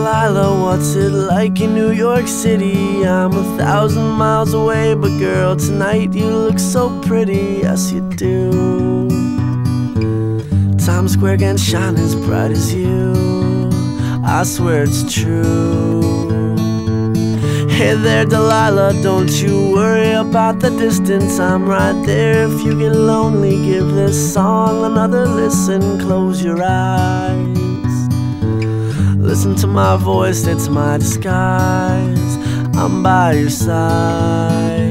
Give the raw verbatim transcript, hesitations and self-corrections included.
Delilah, what's it like in New York City? I'm a thousand miles away, but girl, tonight you look so pretty, yes you do. Times Square can shine as bright as you, I swear it's true. Hey there Delilah, don't you worry about the distance, I'm right there. If you get lonely, give this song another listen. Close your eyes, listen to my voice, it's my disguise. I'm by your side.